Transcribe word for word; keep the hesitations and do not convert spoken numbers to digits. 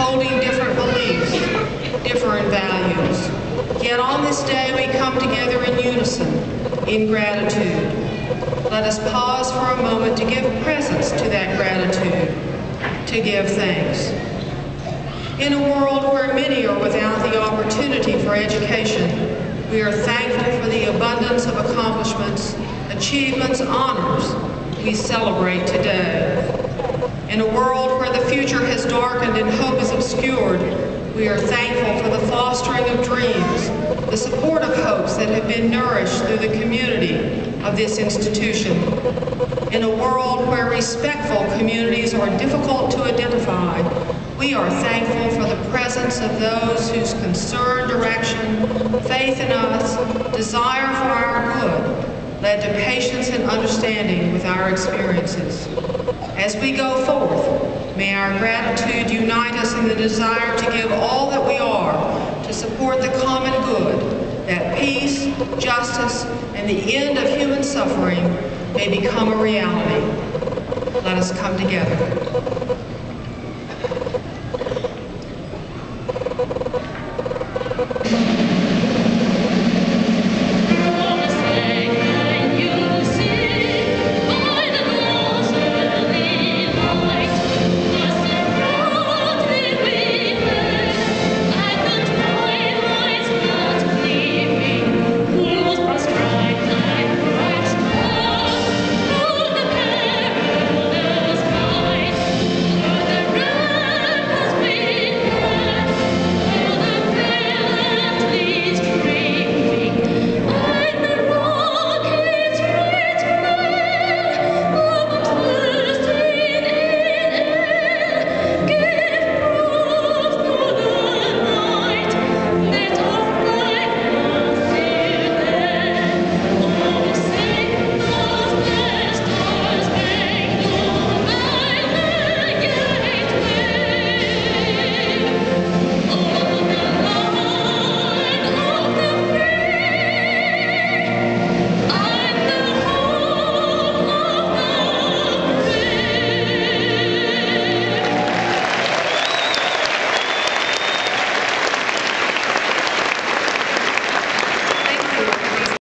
holding different beliefs, different values. Yet on this day we come together in unison, in gratitude. Let us pause for a moment to give presence to that gratitude, to give thanks. In a world where many are without the opportunity for education, we are thankful for the abundance of accomplishments, achievements, honors we celebrate today. In a world where the future has darkened and hope is obscured, we are thankful for the fostering of dreams, the support of hopes that have been nourished through the community of this institution. In a world where respectful communities are difficult to identify, we are thankful for the presence of those whose concern, direction, faith in us, desire for our good led to patience and understanding with our experiences. As we go forth, may our gratitude unite us in the desire to give all that we are to support the common good, that peace, justice, and the end of human suffering may become a reality. Let us come together.